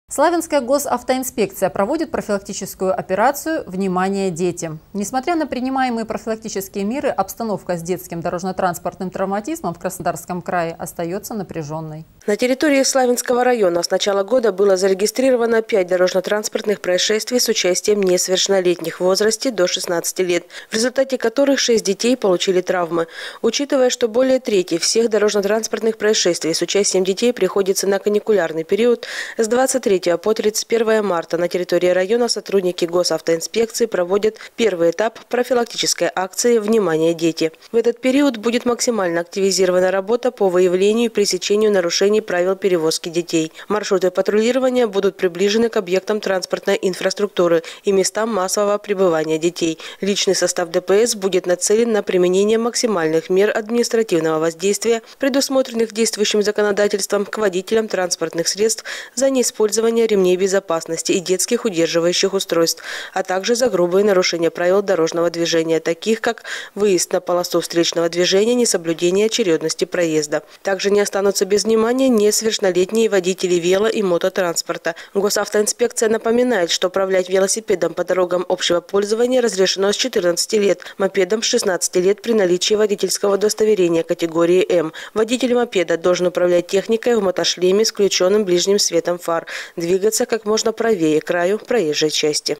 Славянская госавтоинспекция проводит профилактическую операцию «Внимание, дети». Несмотря на принимаемые профилактические меры, обстановка с детским дорожно-транспортным травматизмом в Краснодарском крае остается напряженной. На территории Славянского района с начала года было зарегистрировано 5 дорожно-транспортных происшествий с участием несовершеннолетних в возрасте до 16 лет, в результате которых 6 детей получили травмы. Учитывая, что более трети всех дорожно-транспортных происшествий с участием детей приходится на каникулярный период, с 23 по 31 марта на территории района сотрудники госавтоинспекции проводят первый этап профилактической акции «Внимание, дети». В этот период будет максимально активизирована работа по выявлению и пресечению нарушений правил перевозки детей. Маршруты патрулирования будут приближены к объектам транспортной инфраструктуры и местам массового пребывания детей. Личный состав ДПС будет нацелен на применение максимальных мер административного воздействия, предусмотренных действующим законодательством, к водителям транспортных средств за неиспользование ремней безопасности и детских удерживающих устройств, а также за грубые нарушения правил дорожного движения, таких как выезд на полосу встречного движения, несоблюдение очередности проезда. Также не останутся без внимания несовершеннолетние водители вело- и мототранспорта. Госавтоинспекция напоминает, что управлять велосипедом по дорогам общего пользования разрешено с 14 лет, мопедом с 16 лет при наличии водительского удостоверения категории М. Водитель мопеда должен управлять техникой в мотошлеме с включенным ближним светом фар, двигаться как можно правее краю проезжей части.